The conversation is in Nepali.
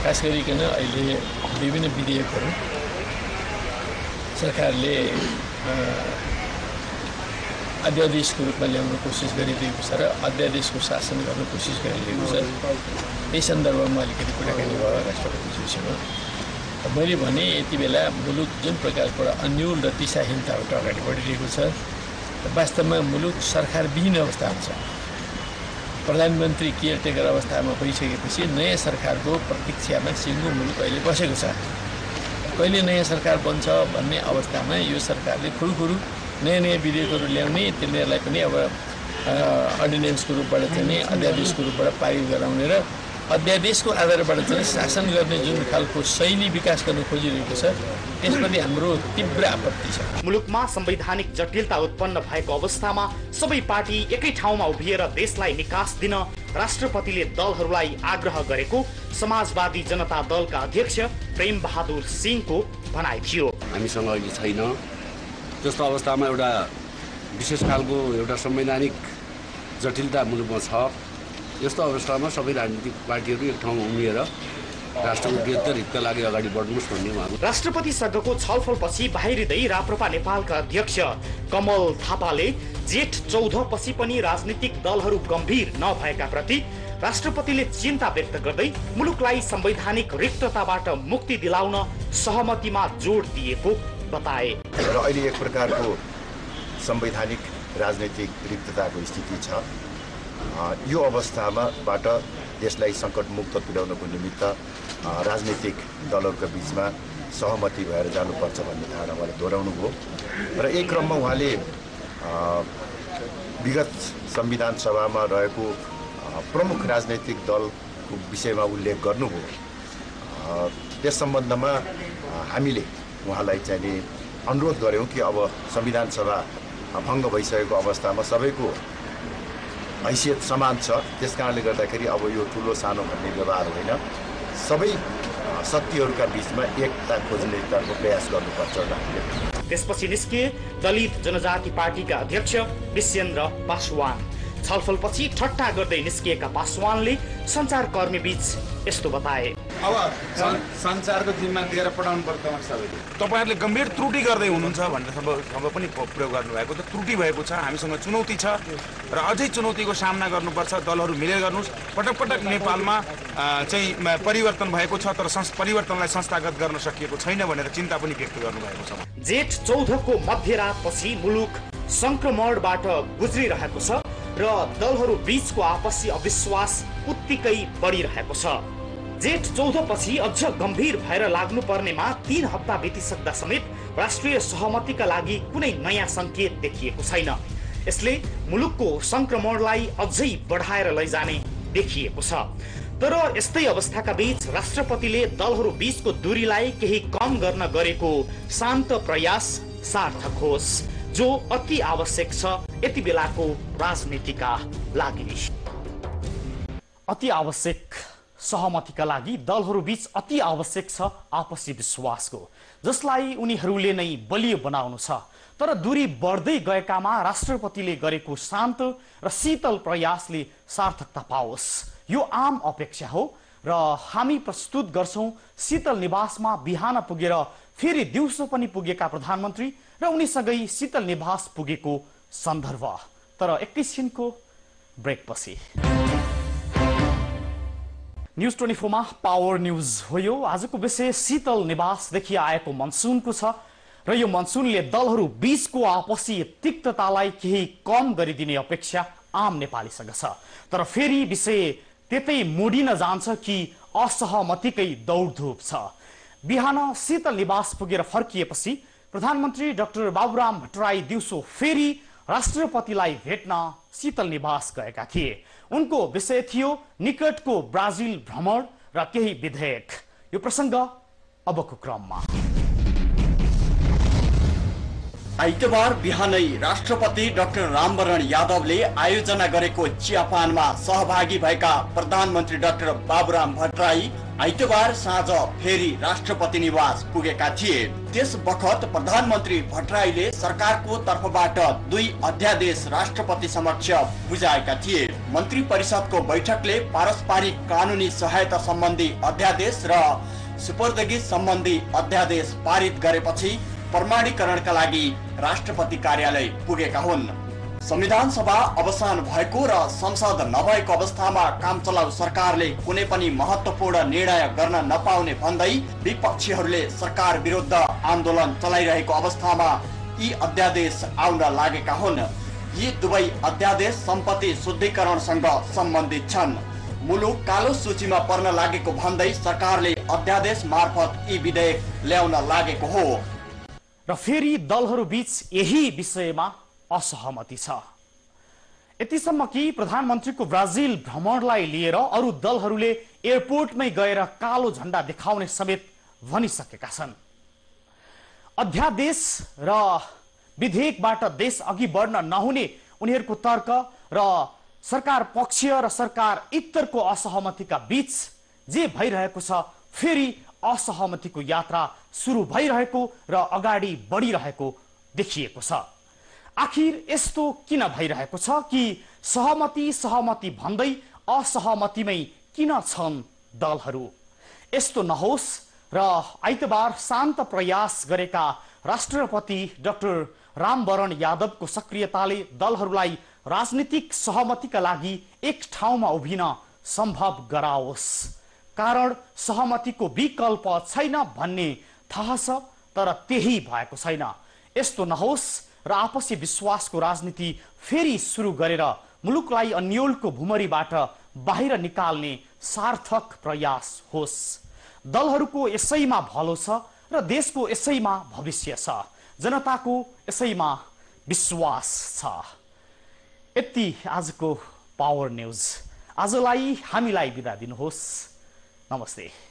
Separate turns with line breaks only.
खास गरिकन अहिले विभिन्न विधेयकहरू सरकारले अध्यादेशको रूपमा ल्याउन कोसिस गरिरहेको छ र अध्यादेशको शासन गर्न कोसिस गरिरहेको छ। त्यही सन्दर्भमा अलिकति कुराकानी भयो राष्ट्रपतिज्यूसँग। मैले भने यति बेला मुलुक जुन प्रकारको अन्यल र दिशाहीनताबाट अगाडि बढिरहेको छ, वास्तवमा मुलुक सरकारविहीन अवस्थामा छ। प्रधानमन्त्री केयरटेकर अवस्थामा भइसकेपछि नयाँ सरकारको प्रतीक्षामा सिङ्गो मुलुक अहिले बसेको छ। कहिले नयाँ सरकार बन्छ भन्ने अवस्थामा यो सरकारले खुरुखुरु नयाँ विधेयकहरू ल्याउने, तिनीहरूलाई पनि अब अर्डिनेन्सको रूपबाट चाहिँ अध्यादेशको रूपबाट पारित गराउने र अध्यादेशको आधारबाट चाहिँ शासन गर्ने जुन खालको शैली विकास गर्न खोजिरहेको छ, त्यसप्रति हाम्रो तीव्र आपत्ति छ।
मुलुकमा संवैधानिक जटिलता उत्पन्न भएको अवस्थामा सबै पार्टी एकै ठाउँमा उभिएर देशलाई निकास दिन राष्ट्रपतिले दलहरूलाई आग्रह गरेको समाजवादी जनता दलका अध्यक्ष प्रेम बहादुर सिंहको भनाइ थियो।
हामीसँग अहिले छैन त्यस्तो अवस्थामा एउटा विशेष खालको एउटा संवैधानिक जटिलता मुलुकमा छ। यस्तो अवस्थामा सबै राजनीतिक पार्टीहरू एक ठाउँमा उभिएर राष्ट्रको बेहतर हितका लागि अगाडि बढ्नुस् भन्ने उहाँको।
राष्ट्रपतिसँगको छलफलपछि बाहिरिँदै राप्रपा नेपालका अध्यक्ष कमल थापाले जेठ 14 पछि पनि राजनीतिक दलहरू गम्भीर नभएका प्रति राष्ट्रपतिले चिन्ता व्यक्त गर्दै मुलुकलाई संवैधानिक रिक्तताबाट मुक्ति दिलाउन सहमतिमा जोड दिएको बताए।
र अहिले एक प्रकारको संवैधानिक राजनैतिक रिक्तताको स्थिति छ। यो अवस्थाबाट देशलाई सङ्कटमुक्त तुल्याउनको निमित्त राजनीतिक दलहरूका बीचमा सहमति भएर जानुपर्छ भन्ने धारणा उहाँले दोहोऱ्याउनु भयो र एक क्रममा उहाँले विगत संविधान सभामा रहेको प्रमुख राजनैतिक दलको विषयमा उल्लेख गर्नुभयो। त्यस सम्बन्धमा हामीले उहाँलाई चाहिँ नि अनुरोध गऱ्यौँ कि अब संविधान सभा भङ्ग भइसकेको अवस्थामा सबैको हैसियत समान छ, त्यस कारणले गर्दाखेरि अब यो ठुलो सानो भन्ने व्यवहार होइन, सबै शक्तिहरूका बीचमा एकता खोज्ने तर्फ प्रयास गर्नुपर्छ।
त्यसपछि निस्किए दलित जनजाति पार्टीका अध्यक्ष विश्वेन्द्र पासवान। छलफलपछि ठट्टा गर्दै निस्किएका पासवानले सञ्चारकर्मी बीच यस्तो बताए।
अब सञ्चारको जिम्मा दिएर पठाउनु पर्छ सबैले। तपाईहरुले गम्भीर त्रुटि गर्दै हुनुहुन्छ भनेर सब पनि प्रयोग गर्नुभएको त त्रुटि भएको छ। हामीसँग चुनौती छ र अझै चुनौतीको सामना गर्नुपर्छ। दलहरू मिलेर गर्नुस्। पटक पटक नेपालमा चाहिँ परिवर्तन भएको छ तर परिवर्तनलाई संस्थागत गर्न सकिएको छैन भनेर चिन्ता पनि व्यक्त गर्नुभएको छ।
जेठ 14 को मध्यरातपछि मुलुक संक्रमणबाट गुज्रिरहेको छ र दलहरू बीचको आपसी अविश्वास उत्तिकै बढिरहेको छ। जेठ 14 पछि अझ गम्भीर भएर लाग्नुपर्नेमा 3 हप्ता बितिसक्दा समेत राष्ट्रिय सहमतिका लागि कुनै नयाँ संकेत देखिएको छैन। यसले मुलुकको संक्रमणलाई अझै बढाएर लैजाने देखिएको छ। तर यस्तै अवस्थाका बीच राष्ट्रपतिले दलहरू बीचको दूरीलाई केही कम गर्न गरेको शान्त प्रयास सार्थक होस्, जो अति आवश्यक छ यति बेलाको राजनीतिका लागि। अति आवश्यक सहमतिका लागि दलहरू बीच अति आवश्यक छ आपसी विश्वासको, जसलाई उनीहरूले नै बलियो बनाउनु छ। तर दूरी बढ्दै गएकामा राष्ट्रपतिले गरेको शान्त र शीतल प्रयासले सार्थकता पाओस्, यो आम अपेक्षा हो र हामी प्रस्तुत गर्छौं शीतल निवासमा बिहान पुगेर फेरि दिउँसो पनि पुगेका प्रधानमन्त्री र उनीसँगै शीतल निवास पुगेको सन्दर्भ। तर एकैछिनको ब्रेकपछि न्यूज 24 मा पावर न्यूज हो। यो आजको विषय शीतल निवासदेखि आएको मनसुनको छ र यो मनसुनले दलहरू बीचको आपसी तिक्ततालाई केही कम गरिदिने अपेक्षा आम नेपालीसँग छ। तर फेरि विषय त्यतै मोडिन जान्छ कि असहमतिकै दौडधुप छ। बिहान शीतल निवास पुगेर फर्किएपछि प्रधानमन्त्री डाक्टर बाबुराम भट्टराई दिउँसो फेरि राष्ट्रपतिलाई भेट्न शीतल निवास गएका थिए। उनको विषय थियो निकटको ब्राजिल भ्रमण र केही विधेयक। यो प्रसंग अबको क्रममा।
आइतबार बिहानै राष्ट्रपति डाक्टर रामवरण यादवले आयोजना गरेको चियापानमा सहभागी भएका प्रधानमन्त्री डाक्टर बाबुराम भट्टराई आइतबार साँझ फेरि राष्ट्रपति निवास पुगेका थिए। त्यस बखत प्रधानमन्त्री भट्टराईले सरकारको तर्फबाट 2 अध्यादेश राष्ट्रपति समक्ष बुझाएका थिए। मन्त्री परिषदको बैठकले पारस्परिक कानुनी सहायता सम्बन्धी अध्यादेश र सुपुर्दगी सम्बन्धी अध्यादेश पारित गरेपछि प्रमाणीकरणका लागि राष्ट्रपति कार्यालय पुगेका हुन्। संविधान सभा अवसान भएको र संसद नभएको अवस्थामा काम चलाउ सरकारले कुनै पनि महत्त्वपूर्ण निर्णय गर्न नपाउने भन्दै विपक्षीहरूले सरकार विरुद्ध आन्दोलन चलाइरहेको अवस्थामा यी अध्यादेश आउन लागेका हुन्। यी दुवै अध्यादेश सम्पत्ति शुद्धिकरणसँग सम्बन्धित छन्। मुलुक कालो सूचीमा पर्न लागेको भन्दै सरकारले अध्यादेश मार्फत यी विधेयक ल्याउन लागेको हो।
र फेरि दलहरू बीच यही विषयमा असहमति छ। यतिसम्म कि प्रधानमन्त्रीको ब्राजिल भ्रमणलाई लिएर अरू दलहरूले एयरपोर्टमै गएर कालो झण्डा देखाउने समेत भनिसकेका छन्। अध्यादेश र विधेयकबाट देश अघि बढ्न नहुने उनीहरूको तर्क र सरकार पक्षीय र सरकार इत्तरको असहमतिका बीच जे भइरहेको छ, फेरि असहमतिको यात्रा सुरु भइरहेको र अगाडि बढिरहेको देखिएको छ। आखिर यस्तो किन भइरहेको छ कि सहमति भन्दै असहमतिमै किन छन् दलहरू? यस्तो नहोस् र आइतबार शान्त प्रयास गरेका राष्ट्रपति डाक्टर रामवरण यादवको सक्रियताले दलहरूलाई राजनीतिक सहमतिका लागि एक ठाउँमा उभिन सम्भव गराओस्। कारण सहमतिको विकल्प छैन भन्ने थाहा छ, तर त्यही भएको छैन। यस्तो नहोस् र आपसी विश्वासको राजनीति फेरि सुरु गरेर मुलुकलाई अन्योलको भुमरीबाट बाहिर निकाल्ने सार्थक प्रयास होस्। दलहरूको यसैमा भलो छ र देशको यसैमा भविष्य छ। जनताको यसैमा विश्वास छ। यति आजको पावर न्यूज। आजलाई हामीलाई बिदा दिनुहोस्। नमस्ते।